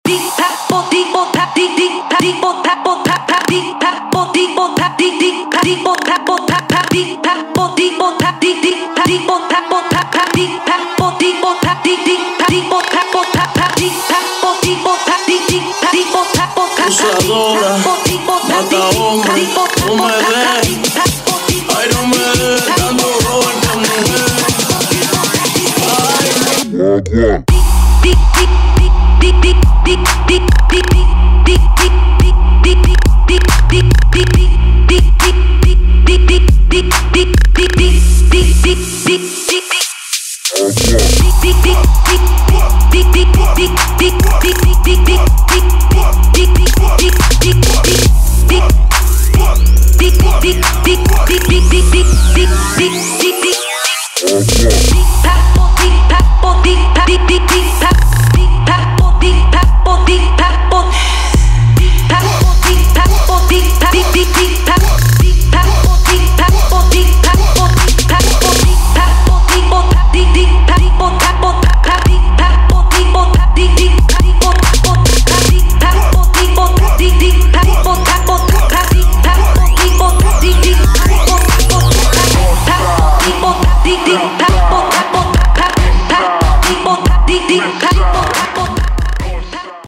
Abusadora, mata hombre, no me dejes. Ay, no me dejes, dando robo a esta mujer. Ay,